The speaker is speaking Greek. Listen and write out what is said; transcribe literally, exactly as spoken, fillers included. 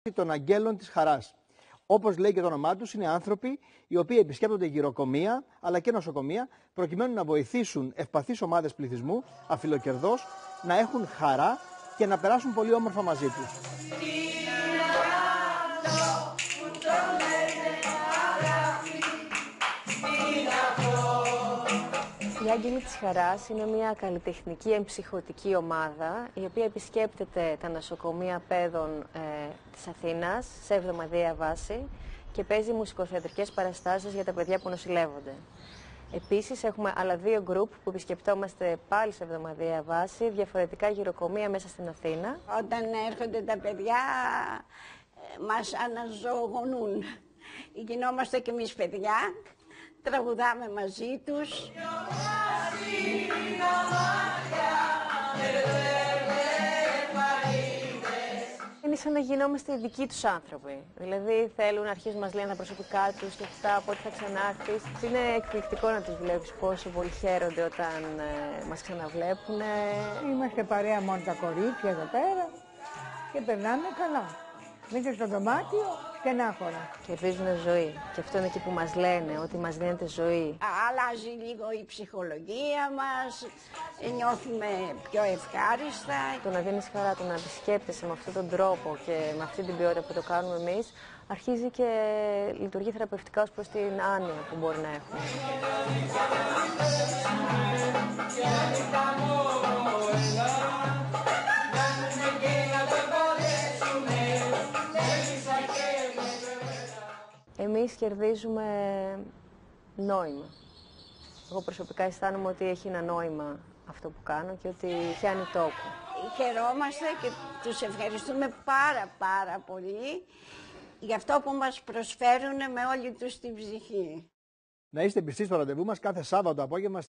των Αγγέλων της Χαράς. Όπως λέει και το όνομά τους, είναι άνθρωποι οι οποίοι επισκέπτονται γυροκομεία αλλά και νοσοκομεία προκειμένου να βοηθήσουν ευπαθείς ομάδες πληθυσμού, αφιλοκερδώς, να έχουν χαρά και να περάσουν πολύ όμορφα μαζί τους. Οι Άγγελοι της Χαράς είναι μια καλλιτεχνική εμψυχωτική ομάδα η οποία επισκέπτεται τα νοσοκομεία παιδών ε, της Αθήνας σε εβδομαδιαία βάση και παίζει μουσικοθεατρικές παραστάσεις για τα παιδιά που νοσηλεύονται. Επίσης έχουμε άλλα δύο γκρουπ που επισκεπτόμαστε πάλι σε εβδομαδιαία βάση διαφορετικά γυροκομεία μέσα στην Αθήνα. Όταν έρχονται τα παιδιά μας αναζωογονούν. Γινόμαστε κι εμείς παιδιά, τραγουδάμε μαζί τους. Είναι σαν να γινόμαστε οι δικοί τους άνθρωποι. Δηλαδή θέλουν να αρχίσουν να μας λένε τα προσωπικά τους και αυτά, πότε θα ξανάρθεις. Είναι εκπληκτικό να τους βλέπεις πόσο πολύ χαίρονται όταν ε, μας ξαναβλέπουν. Είμαστε παρέα μόνο τα κορίτσια εδώ πέρα και περνάμε καλά. Μέσα στο δωμάτιο στενάχωρα. Κερδίζουν ζωή. Και αυτό είναι εκεί που μας λένε, ότι μας δίνεται ζωή. Αλλάζει λίγο η ψυχολογία μας, νιώθουμε πιο ευχάριστα. Το να δίνεις χαρά, το να επισκέπτεσαι με αυτόν τον τρόπο και με αυτή την ποιότητα που το κάνουμε εμείς, αρχίζει και λειτουργεί θεραπευτικά ως προς την άνοια που μπορεί να έχουμε. Εμείς κερδίζουμε νόημα. Εγώ προσωπικά αισθάνομαι ότι έχει ένα νόημα αυτό που κάνω και ότι πιάνει τόπο. Χαιρόμαστε και τους ευχαριστούμε πάρα πάρα πολύ για αυτό που μας προσφέρουν με όλη τους την ψυχή. Να είστε πιστοί στο ραντεβού μας κάθε Σάββατο απόγευμα.